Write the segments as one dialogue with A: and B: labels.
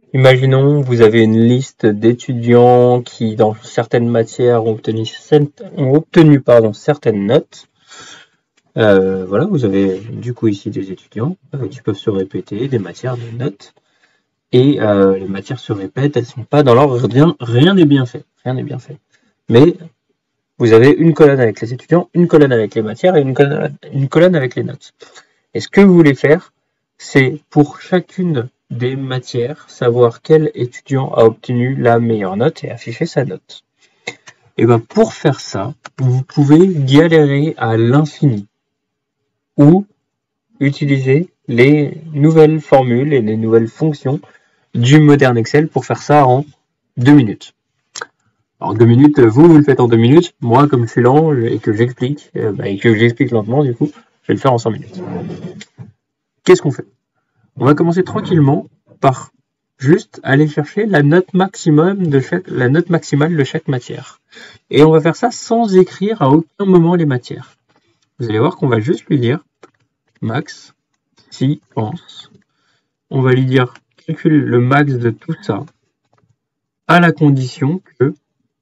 A: Imaginons, vous avez une liste d'étudiants qui, dans certaines matières, ont obtenu certaines notes. Voilà, vous avez du coup ici des étudiants qui peuvent se répéter, des matières, des notes. Et les matières se répètent, elles sont pas dans l'ordre, rien n'est bien fait. Rien n'est bien fait. Mais vous avez une colonne avec les étudiants, une colonne avec les matières et une colonne avec les notes. Et ce que vous voulez faire, c'est pour chacune des matières, savoir quel étudiant a obtenu la meilleure note et afficher sa note. Et bien pour faire ça, vous pouvez galérer à l'infini ou utiliser les nouvelles formules et les nouvelles fonctions du moderne Excel pour faire ça en 2 minutes. Alors 2 minutes, vous le faites en 2 minutes. Moi, comme je suis lent et que j'explique, lentement, du coup, je vais le faire en 5 minutes. Qu'est-ce qu'on fait? On va commencer tranquillement par juste aller chercher la note maximale de chaque matière. Et on va faire ça sans écrire à aucun moment les matières. Vous allez voir qu'on va juste lui dire max, si, pense. On va lui dire calcule le max de tout ça à la condition que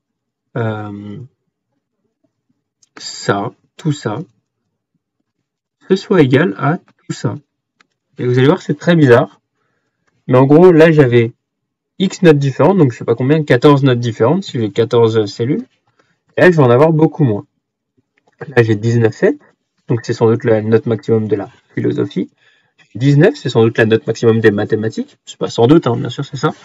A: tout ça, ce soit égal à tout ça. Et vous allez voir, c'est très bizarre. Mais en gros, là, j'avais X notes différentes, donc je sais pas combien, 14 notes différentes, si j'ai 14 cellules. Et là, je vais en avoir beaucoup moins. Là, j'ai 19,7, donc c'est sans doute la note maximum de la philosophie. 19, c'est sans doute la note maximum des mathématiques. C'est pas sans doute, hein, bien sûr, c'est ça.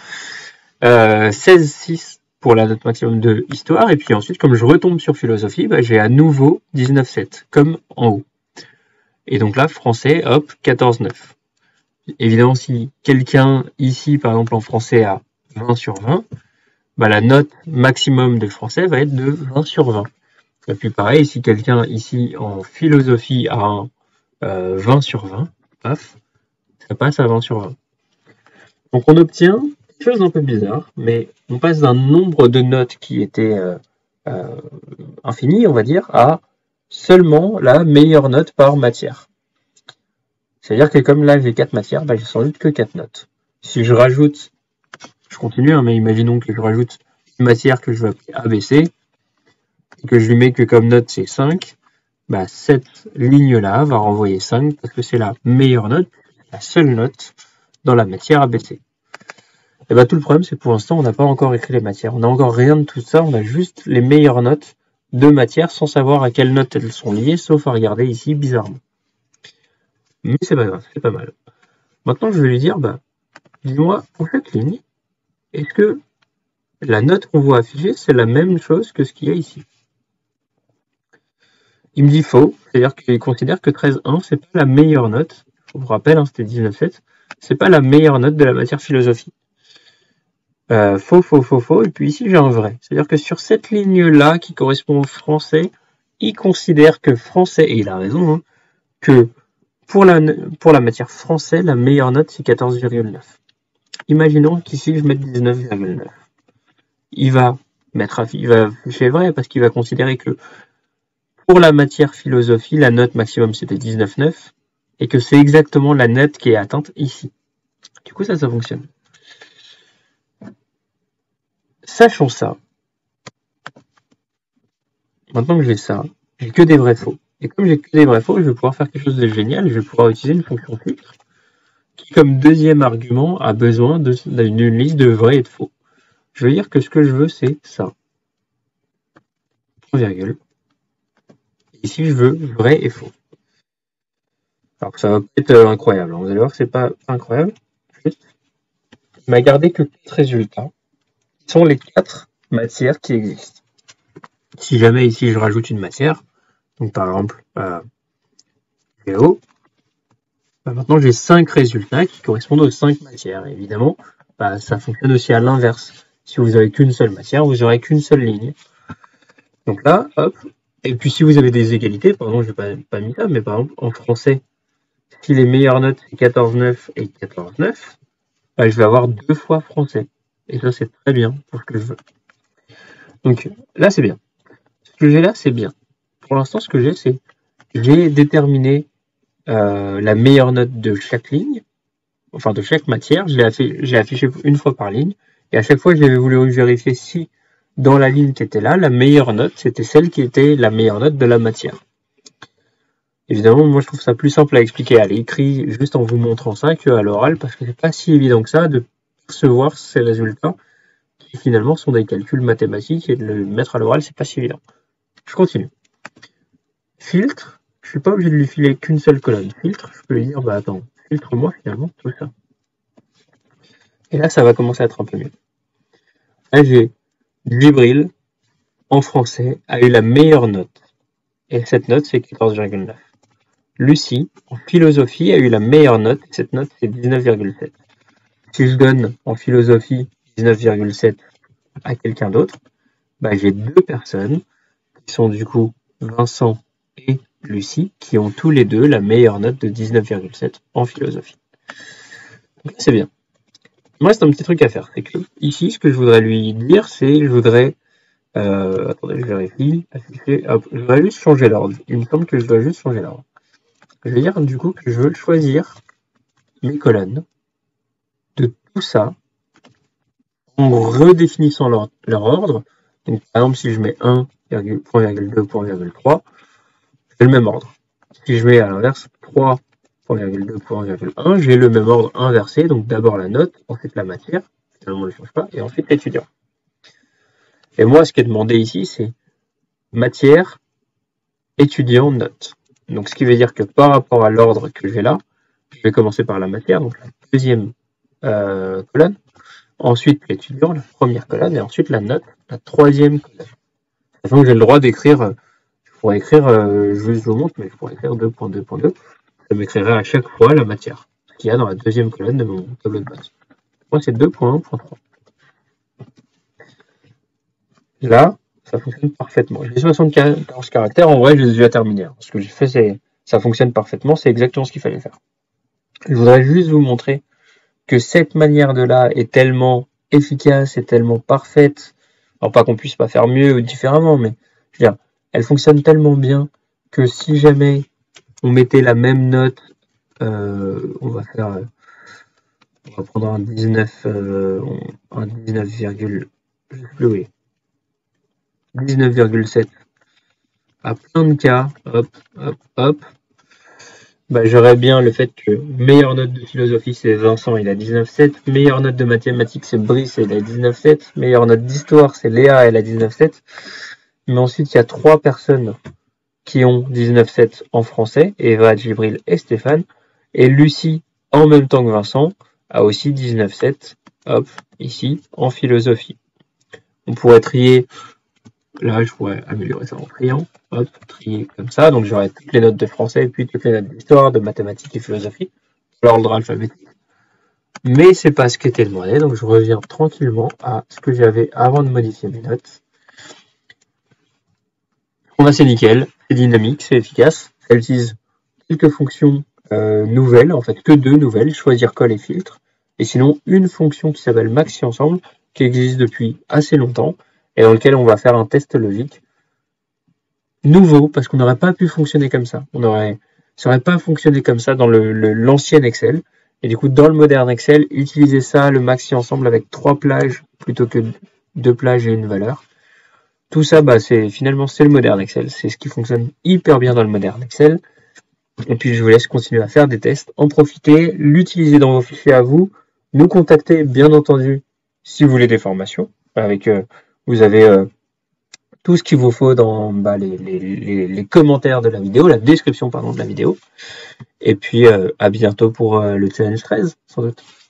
A: 16,6 pour la note maximum de histoire. Et puis ensuite, comme je retombe sur philosophie, bah, j'ai à nouveau 19,7, comme en haut. Et donc là, français, hop, 14,9. Évidemment, si quelqu'un ici, par exemple en français, a 20 sur 20, bah, la note maximum de français va être de 20 sur 20. Et puis pareil, si quelqu'un ici en philosophie a un 20 sur 20, paf, ça passe à 20 sur 20. Donc on obtient quelque chose d'un peu bizarre, mais on passe d'un nombre de notes qui était infini, on va dire, à seulement la meilleure note par matière. C'est-à-dire que comme là j'ai 4 matières, bah, j'ai sans doute que 4 notes. Si je rajoute, je continue, hein, mais imaginons que je rajoute une matière que je vais appeler ABC, et que je lui mets que comme note c'est 5, bah, cette ligne-là va renvoyer 5 parce que c'est la meilleure note, la seule note dans la matière ABC. Et bah, tout le problème, c'est que pour l'instant, on n'a pas encore écrit les matières. On n'a encore rien de tout ça, on a juste les meilleures notes de matière sans savoir à quelles notes elles sont liées, sauf à regarder ici bizarrement. Mais c'est pas grave, c'est pas mal. Maintenant, je vais lui dire, bah, dis-moi, pour cette ligne, est-ce que la note qu'on voit afficher, c'est la même chose que ce qu'il y a ici? Il me dit faux, c'est-à-dire qu'il considère que 13,1, c'est pas la meilleure note. Je vous rappelle, hein, c'était 19,7. C'est pas la meilleure note de la matière philosophie. Faux, faux, faux, faux. Et puis ici, j'ai un vrai. C'est-à-dire que sur cette ligne-là, qui correspond au français, il considère que français, et il a raison, hein, que pour la matière français, la meilleure note, c'est 14,9. Imaginons qu'ici, je mette 19,9. Il va afficher vrai parce qu'il va considérer que pour la matière philosophie, la note maximum, c'était 19,9 et que c'est exactement la note qui est atteinte ici. Du coup, ça fonctionne. Sachant ça, maintenant que j'ai ça, j'ai que des vrais faux. Et comme j'ai que des vrais faux, je vais pouvoir faire quelque chose de génial. Je vais pouvoir utiliser une fonction filtre qui, comme deuxième argument, a besoin d'une liste de vrais et de faux. Je veux dire que ce que je veux, c'est ça. Point virgule. Ici, je veux vrai et faux. Alors, ça va peut-être incroyable. Vous allez voir que c'est pas incroyable. Juste, il m'a gardé que 4 résultats. Qui sont les 4 matières qui existent. Si jamais ici je rajoute une matière, donc par exemple Géo, bah maintenant j'ai 5 résultats qui correspondent aux 5 matières. Et évidemment, bah, ça fonctionne aussi à l'inverse. Si vous n'avez qu'une seule matière, vous n'aurez qu'une seule ligne. Donc là, hop. Et puis si vous avez des égalités, par exemple, je n'ai pas mis ça, mais par exemple en français, si les meilleures notes c'est 14,9 et 14,9, bah, je vais avoir 2 fois français. Et ça c'est très bien pour ce que je veux. Donc là c'est bien. Ce que j'ai là c'est bien. Pour l'instant ce que j'ai c'est j'ai déterminé la meilleure note de chaque ligne enfin de chaque matière, j'ai affiché une fois par ligne, et à chaque fois j'avais voulu vérifier si dans la ligne qui était là, la meilleure note, c'était celle qui était la meilleure note de la matière. Évidemment, moi je trouve ça plus simple à expliquer à l'écrit, juste en vous montrant ça, qu'à l'oral, parce que c'est pas si évident que ça de percevoir ces résultats, qui finalement sont des calculs mathématiques, et de le mettre à l'oral, c'est pas si évident. Je continue. Filtre, je suis pas obligé de lui filer qu'une seule colonne. Filtre, je peux lui dire, bah attends, filtre-moi finalement tout ça. Et là, ça va commencer à être un peu mieux. Là, j'ai Djibril, en français, a eu la meilleure note. Et cette note, c'est 14,9. Lucie, en philosophie, a eu la meilleure note. Et cette note, c'est 19,7. Si je donne en philosophie 19,7 à quelqu'un d'autre, bah, j'ai deux personnes qui sont du coup Vincent et Lucie, qui ont tous les deux la meilleure note de 19,7 en philosophie. Donc c'est bien. Il me reste un petit truc à faire, c'est que ici, ce que je voudrais lui dire, c'est je voudrais, attendez, je vérifie, afficher, hop, je voudrais juste changer l'ordre. Il me semble que je dois juste changer l'ordre. Je vais dire du coup que je veux choisir mes colonnes de tout ça en redéfinissant leur ordre. Donc par exemple, si je mets 1, point .2, point .3, j'ai le même ordre. Si je mets à l'inverse 3, point .2, point .1, j'ai le même ordre inversé. Donc d'abord la note, ensuite la matière, finalement on ne change pas, et ensuite l'étudiant. Et moi, ce qui est demandé ici, c'est matière, étudiant, note. Donc ce qui veut dire que par rapport à l'ordre que j'ai là, je vais commencer par la matière, donc la deuxième colonne, ensuite l'étudiant, la première colonne, et ensuite la note, la troisième colonne. Sachant que j'ai le droit d'écrire, je pourrais écrire, je vous montre, mais je pourrais écrire 2.2.2, ça m'écrirait à chaque fois la matière, ce qu'il y a dans la deuxième colonne de mon tableau de base. Moi c'est 2.1.3. Là, ça fonctionne parfaitement. J'ai 74 caractères, en vrai, je les ai déjà terminés. Ce que j'ai fait, c'est ça fonctionne parfaitement, c'est exactement ce qu'il fallait faire. Je voudrais juste vous montrer que cette manière de là est tellement efficace et tellement parfaite. Alors pas qu'on puisse pas faire mieux ou différemment, mais je veux dire, elle fonctionne tellement bien que si jamais on mettait la même note, on va prendre un 19, un 19,7 à plein de cas, hop, hop, hop, bah, j'aurais bien le fait que meilleure note de philosophie c'est Vincent, il a 19,7, meilleure note de mathématiques c'est Brice, il a 19,7, meilleure note d'histoire c'est Léa, elle a 19,7, mais ensuite il y a trois personnes qui ont 19,7 en français, Eva, Djibril et Stéphane, et Lucie, en même temps que Vincent, a aussi 19,7, hop, ici, en philosophie. On pourrait trier. Là, je pourrais améliorer ça en triant. Hop, trier comme ça. Donc, j'aurai toutes les notes de français, puis toutes les notes d'histoire, de mathématiques et philosophie, l'ordre alphabétique. Mais c'est pas ce qui était demandé. Donc, je reviens tranquillement à ce que j'avais avant de modifier mes notes. On a c'est nickel, c'est dynamique, c'est efficace. Ça utilise quelques fonctions nouvelles, en fait que deux nouvelles, choisir, colle et filtre. Et sinon, une fonction qui s'appelle maxi ensemble, qui existe depuis assez longtemps, et dans lequel on va faire un test logique nouveau, parce qu'on n'aurait pas pu fonctionner comme ça. Ça n'aurait pas fonctionné comme ça dans l'ancien Excel. Et du coup, dans le moderne Excel, utiliser ça, le maxi ensemble, avec 3 plages plutôt que 2 plages et une valeur. Tout ça, bah, finalement, c'est le moderne Excel. C'est ce qui fonctionne hyper bien dans le moderne Excel. Et puis, je vous laisse continuer à faire des tests, en profiter, l'utiliser dans vos fichiers à vous, nous contacter, bien entendu, si vous voulez des formations, avec... vous avez tout ce qu'il vous faut dans les commentaires de la vidéo, la description pardon, de la vidéo. Et puis à bientôt pour le challenge 13, sans doute.